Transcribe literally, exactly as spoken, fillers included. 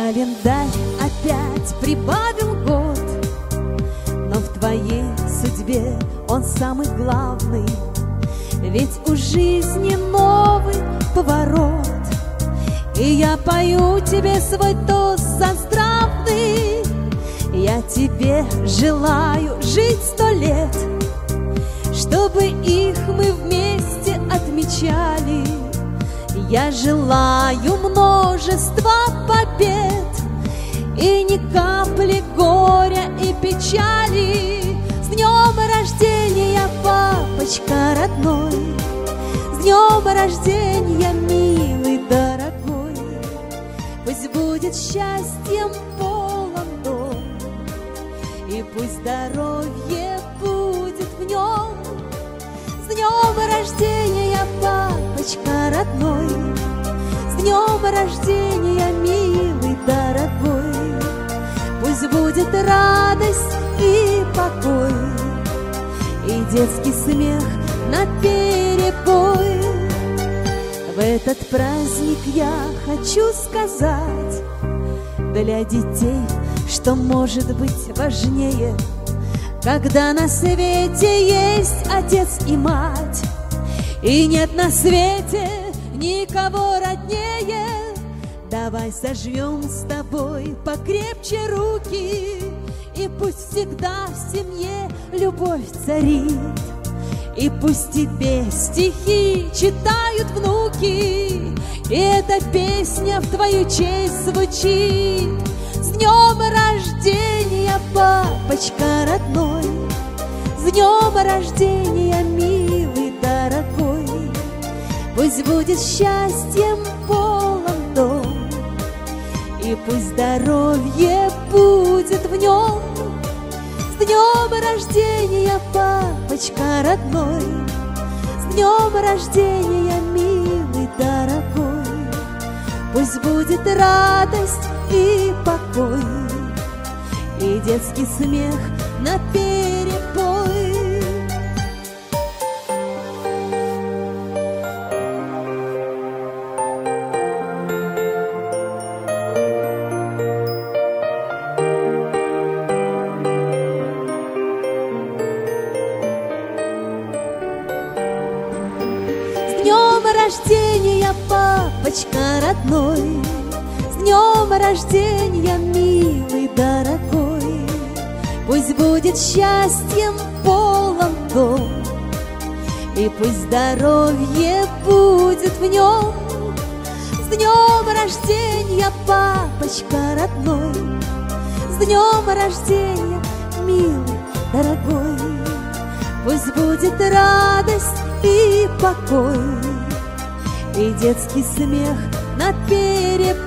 Календарь опять прибавил год, но в твоей судьбе он самый главный. Ведь у жизни новый поворот, и я пою тебе свой тост за здравный. Я тебе желаю жить сто лет, чтобы их мы вместе отмечали. Я желаю множества побед и ни капли горя и печали. С днем рождения, папочка родной! С днем рождения, милый, дорогой! Пусть будет счастьем полон дом, и пусть здоровье будет в нем. С днем рождения, папочка родной! С днем рождения, милый, дорогой! Пусть будет радость и покой, и детский смех наперебой. В этот праздник я хочу сказать для детей, что может быть важнее, когда на свете есть отец и мать, и нет на свете никого роднее. Давай сожмем с тобой покрепче руки, и пусть всегда в семье любовь царит, и пусть тебе стихи читают внуки, и эта песня в твою честь звучит. С днем рождения, папочка родной! С днем рождения, милый, дорогой! Пусть будет счастьем полон дом, и пусть здоровье будет в нем. С днем рождения, папочка родной! С днем рождения, милый, дорогой! Пусть будет радость и покой, и детский смех наперебой. С днем рождения, папочка родной! С днем рождения, милый, дорогой! Пусть будет счастьем полон дом, и пусть здоровье будет в нем. С днем рождения, папочка родной! С днем рождения, милый, дорогой! Пусть будет радость и покой, и детский смех наперебой.